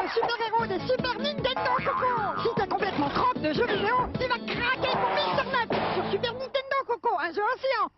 le super-héros des Super Nintendo, Coco. Si t'es complètement croque de jeux vidéo, tu vas craquer pour Mr. Nuts sur Super Nintendo, Coco. Un jeu océan.